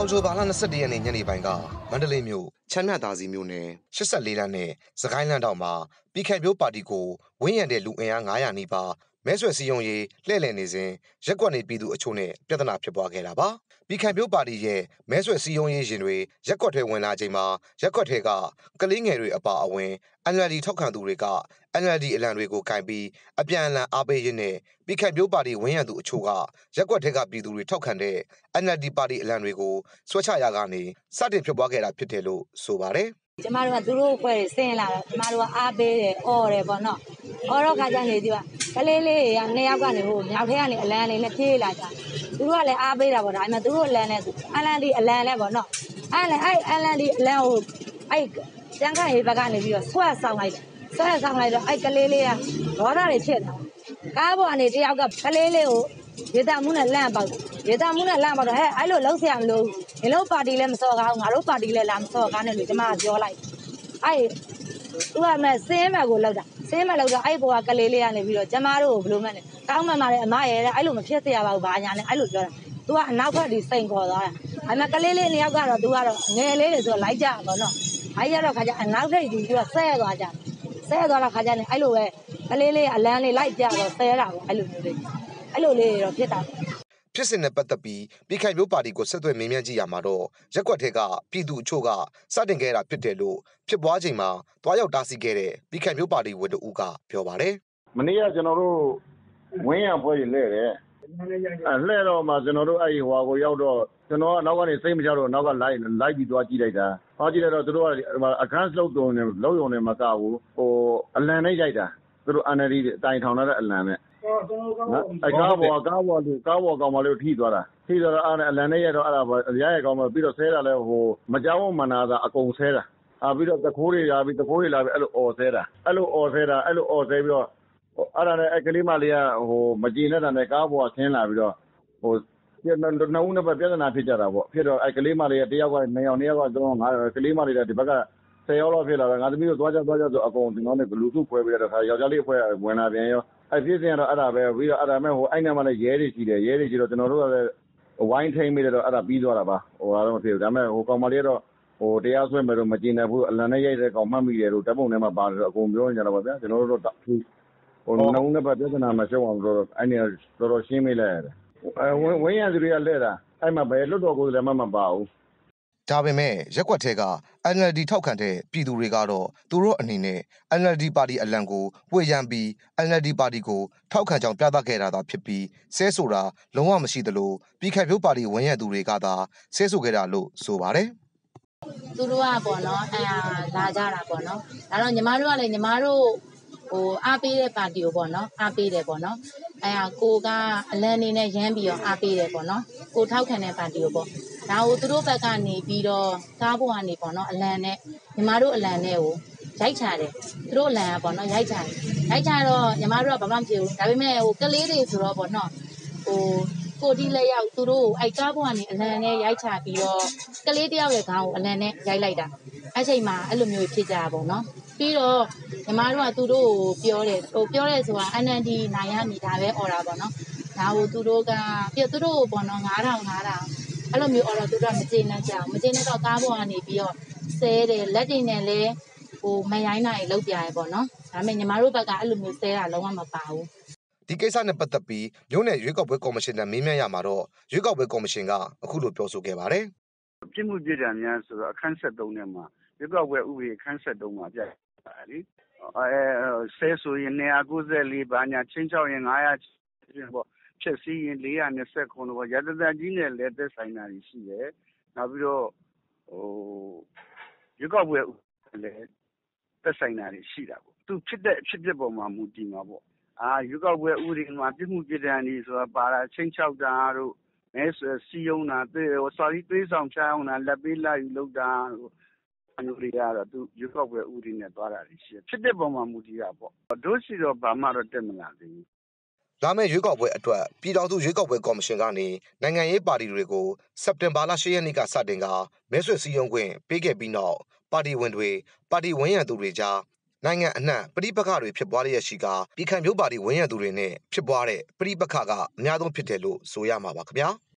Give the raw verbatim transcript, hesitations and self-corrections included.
အောက်တိုဘာလ၂၁ရက်နေ့ညနေပိုင်းကမန္တလေးမြို့ချမ်းမြသာစီမြို့နယ်၈၄လမ်းနဲ့စကိုင်းလမ်းတောင်မှာပြည်ခိုင်ဖြိုးပါတီကိုဝန်းရံတဲ့လူအင်အား၅၀၀နီးပါးမဲဆွယ်စည်းရုံးရေးလှည့်လည်နေစဉ်ရက်ကွက်နေပြည်သူအချို့နဲ့ပြဿနာဖြစ်ပွားခဲ့တာပါပြည်ခိုင်ဖြိုးပါတီရဲ့မဲဆွယ်စည်းရုံးရေးရင်တွေရက်ကွက်ထဲဝင်လာချိန်မှာရက်ကွက်ထဲကကလေးငယ်တွေအပါအဝင် အန်အယ်လ်ဒီ ထောက်ခံသူတွေက အန်အယ်လ်ဒီ အလံတွေကိုကင်ပြီးအပြန်အလှန်အားပေးရင်းနဲ့ပြည်ခိုင်ဖြိုးပါတီဝန်းရံသူအချို့ကရက်ကွက်ထဲကပြည်သူတွေထောက်ခံတဲ့ အန်အယ်လ်ဒီ ပါတီအလံတွေကိုဆွဲချရာကနေစတင်ဖြစ်ပွားခဲ့တာဖြစ်တယ်လို့ဆိုပါတယ်ကျမတို့ကသူတို့အဖွဲ့ဆင်းလာတော့ကျမတို့ကအားပေးတယ်အော်တယ်ပေါ့နော်အော်တော့ခါကျနေဒီကကလေးလေးတွေကနှစ်ယောက်ကနေဟိုမြောက်ထဲကနေအလံလေးနဲ့ပြေးလာကြသူတို့ကလည်းအားပေးတာပေါ့ဒါပေမဲ့သူတို့အလံနဲ့အလံဒီအလံနဲ့ပေါ့နော်အဲ့လည်းအဲ့အလံဒီအလံကိုအဲ့ကျန်းခန့်ရေးဘက်ကနေပြီးတော့ဆွဲဆောင်လိုက်တယ်ဆွဲဆောင်လိုက်တော့အဲ့ကလေးလေးကဒေါသတွေဖြစ်တာကားပေါ်ကနေတယောက်ကကလေးလေးကိုရေတမှုနဲ့လန့်ပေါက်ရေတမှုနဲ့လန့်ပေါက်တော့ဟဲ့အဲ့လိုလှုပ်ရှားမလို့ဒီလိုပါတီလည်းမစော်ကားဘူးငါတို့ပါတီလည်းလာမစော်ကားနဲ့လို့ကျမကပြောလိုက်အဲ့သူကမဲ့စင်းမဲ့ကိုလောက်တာစင်းမဲ့လောက်တော့အဲ့ဘောကကလေးလေးကနေပြီးတော့ကျမတို့ကိုဘလို့မဲ့နဲ့ကောင်းမှန်ပါတယ်အမရဲ့အဲ့လိုမဖြစ်စေရပါဘူးဘာညာနဲ့အဲ့လိုပြောတာသူကအနောက်ဘက်ဒီစိန်ခေါ်သွားတာအဲ့မဲ့ကလေးလေးနှစ်ယောက်ကတော့သူကတော့ငယ်လေးတွေဆိုလိုက်ကြပါတော့အဲ့ရတော့ခါကျအနောက်ထိပ်ဒီသူကဆဲသွားကြဆဲသွားတော့ခါကျနေအဲ့လိုပဲကလေးလေးအလန်းလေးလိုက်ကြတော့ဆဲတာပေါ့အဲ့လိုမျိုးလေးအဲ့လိုလေးတော့ဖြစ်တာဖြစ်စဉ်နဲ့ပတ်သက်ပြီးပြည်ခိုင်ဖြိုးပါတီကိုဆက်သွယ်မေးမြန်းကြည့်ရမှာတော့ရက်ကွက်ထဲကပြည်သူအချို့ကစတင်ခဲ့တာဖြစ်တယ်လို့ဖြစ်ပွားချိန်မှာတွားရောက်တားဆီးခဲ့တဲ့ပြည်ခိုင်ဖြိုးပါတီဝန်တဦးကပြောပါတယ်မနေ့ကကျွန်တော်တို့ဝင်းရံပွဲကြီးလဲတယ်အဲလဲတော့မှကျွန်တော်တို့အဲ့ဟွာကိုရောက်တော့ကျွန်တော်ကနောက်ကနေစိတ်မချတော့နောက်ကလိုက်လိုက်ပြီးသွားကြည့်လိုက်တာသွားကြည့်လိုက်တော့သူတို့ကအခန်းလှုပ်တုံနေလှုပ်ရုံနဲ့မကဘူးဟိုအလံနဲ့ရိုက်တာသူတို့ အန် အယ် ဒီ တိုင်ထောင်ထားတဲ့အလံနဲ့အကားပေါ်ကားပေါ်လူကားပေါ်ကောင်မလေးထိသွားတာထိသွားတော့အဲ့အလံနဲ့ရတော့အဲ့ဒါရရကောင်မပြီးတော့ဆဲတာလဲဟိုမကြောက်မနာတာအကုန်ဆဲတာအာပြီးတော့တခိုးတွေလာပြီးတခိုးတွေလာပြီးအဲ့လိုអော်ဆဲတာအဲ့လိုអော်ဆဲတာအဲ့လိုអော်ဆဲပြီးတော့အဲ့ဒါနဲ့အဲ့ကလေးမလေးကဟိုမကြည်နဲ့တာနဲ့ကားပေါ်ဆင်းလာပြီးတော့ဟိုနှစ်ဦးနှစ်ပတ်ပြဿနာဖြစ်ကြတာပေါ့ဖြစ်တော့အဲ့ကလေးမလေးကတယောက်ကနှစ်ယောက်နှစ်ယောက်ကသုံးငါကလေးမလေးကဒီဘက်ကဆယ်ယောက်လောက်ဖြစ်လာတော့ငါသမီးတို့သွားကြသွားကြဆိုအကုန်ဒီနောက်နဲ့လူစုဖွဲပြီးတော့ခါယောက်ျားလေးဖွဲဝင်လာပြန်ရောအဲ့ဖြစ်စဉ်ကတော့အဲ့ဒါပဲပြီးတော့အဲ့ဒါမဲ့ဟိုအဲ့နာမှာလည်းရဲတွေရှိတယ်ရဲတွေရှိတော့ကျွန်တော်တို့ကလည်းဝိုင်းထိန်ပြီးတော့အဲ့ဒါပြီးသွားတာပါဟိုကတော့မဖြစ်ဘူးဒါမဲ့ဟိုကောင်မလေးကတော့ဟိုတရားစွဲမယ်တော့မကျင်နိုင်ဘူးအလံနဲ့ရိုက်တဲ့ကောင်မှတ်မိတယ်လို့တပ်ပုံထဲမှာပါတယ်အကုန်ပြောနေကြတာပါဗျာကျွန်တော်တို့တော့ဟိုနှုံးနဲ့ပတ်ပြဿနာမရှုံအောင်တော့အဲ့နေတော်တော်ရှင်းမိလိုက်ရတယ်အဲဝင်းရံသူတွေကလဲတာအဲ့မှာဘယ်လွတ်တော်ကိုလည်းမမပါဘူးဒါပေမဲ့ရက်ကွက်ထဲက အန် အယ်လ်ဒီ ထောက်ခံတဲ့ပြည်သူတွေကတော့သူတို့အနေနဲ့ အန် အယ်လ်ဒီ ပါတီအလံကိုဝှေ့ရမ်းပြီး အန် အယ်လ်ဒီ ပါတီကိုထောက်ခံကြောင်းပြသခဲ့တာသာဖြစ်ပြီးဆဲဆိုတာလုံးဝမရှိသလိုပြည်ခိုင်ဖြိုးပါတီဝန်ရံသူတွေကသာဆဲဆိုခဲ့တာလို့ဆိုပါတယ်သူတို့ကပေါ့နော်အဲလာကြတာပေါ့နော်ဒါတော့ညီမတို့ကလည်းညီမတို့ဟိုအားပေးတဲ့ပါတီကိုပေါ့နော်အားပေးတယ်ပေါ့နော်အဲကိုကအလံနေနဲ့ရမ်းပြီးတော့အားပေးတယ်ပေါ့နော်ကိုထောက်ခံတဲ့ပါတီကိုပေါ့ဒါကိုသူတို့ဘက်ကနေပြီးတော့ကားပေါ်ကနေပေါ့နော်အလံနဲ့ညီမတို့အလံနဲ့ကိုရိုက်ချတယ်သူတို့အလံကပေါ့နော်ရိုက်ချတယ်ရိုက်ချတော့ညီမတို့ကဘာမှမဖြစ်ဘူးဒါပေမဲ့ဟိုကလေးတွေဆိုတော့ပေါ့နော်ဟိုကိုဒီလက်ရောက်သူတို့အဲကားပေါ်ကနေအလံနဲ့ရိုက်ချပြီးတော့ကလေးတယောက်ရဲ့ခေါင်းကိုအလံနဲ့ရိုက်လိုက်တာအဲ့ချိန်မှာအဲ့လိုမျိုးဖြစ်ကြတာပေါ့နော်ပြီးတော့ညီမတို့ကသူတို့ကိုပြောတယ်ဟိုပြောတယ်ဆိုတာ အန် အယ်လ် ဒီ နိုင်ရမိဒါပဲអော်တာပေါ့နော်ဒါကိုသူတို့ကပြီးတော့သူတို့ပေါ့နော်ငါးထောင်ငါးထောင်အဲ့လိုမျိုးអော်တော့သူတို့ကမကျေနပ်ကြအောင်မကျေနပ်တော့ကားပေါ်ကနေပြီးတော့ဆဲတယ်လက်တွေနဲ့လည်းဟိုမရိုင်းနိုင်လောက်ပြရဲပေါ့နော်ဒါပေမဲ့ညီမတို့ဘက်ကအဲ့လိုမျိုးဆဲတာလုံးဝမပါဘူးဒီကိစ္စနဲ့ပတ်သက်ပြီးမြို့နယ်ရွေးကောက်ပွဲကော်မရှင်ကမေးမြန်းရမှာတော့ရွေးကောက်ပွဲကော်မရှင်ကအခုလိုပြောဆိုခဲ့ပါတယ်ပြစ်မှုပြစ်ဒဏ်များဆိုတော့အခန်းဆက်သုံးထဲမှာရွေးကောက်ပွဲဥပဒေအခန်းဆက်သုံးမှာပြပါလေအဲဆဲဆိုရင်နေရာ၉၄ဘာညာချင်းချောက်ရင်၅၀၀ပေါ့ဖြည့်စည်းရင်၄၂၉ပေါ့ရတတကြီးနဲ့လည်းသက်ဆိုင်တာရှိတယ်နောက်ပြီးတော့ဟိုရွေးကောက်ပွဲလည်းသက်ဆိုင်တာရှိတာပေါ့သူဖြစ်တဲ့အဖြစ်အပျက်ပေါ်မှာမူတည်မှာပေါ့အာရွေးကောက်ပွဲဥပဒေမှာပြစ်မှုပြစ်ဒဏ်တွေဆိုတာပါတာချင်းချောက်တာတို့မဲဆွယ်စီယုံတာဟိုစာရီသွေးဆောင်ချအောင်တာလက်ပေးလိုက်လောက်တာတို့အမျိုးတွေကတော့သူရွေးကောက်ပွဲဥပဒေနဲ့သွားတာရှိတယ်ဖြစ်တဲ့ပုံမှာမူတည်တာပေါ့တို့စီတော့ဘာမှတော့တက်မလာသေးဘူးလာမယ့်ရွေးကောက်ပွဲအတွက်ပြည်ထောင်စုရွေးကောက်ပွဲကော်မရှင်ကနေနိုင်ငံရေးပါတီတွေကိုစက်တင်ဘာလ၈ရက်နေ့ကစတင်ကမဲဆွယ်စည်းရုံးခွင့်ပေးခဲ့ပြီးနောက်ပါတီဝင်တွေပါတီဝန်ရံသူတွေကြားနိုင်ငံအနှံ့ပဋိပက္ခတွေဖြစ်ပွားရရှိကပြည်ခိုင်ဖြိုးပါတီဝန်ရံသူတွေနဲ့ဖြစ်ပွားတဲ့ပဋိပက္ခကအများဆုံးဖြစ်တယ်လို့ဆိုရမှာပါခင်ဗျာ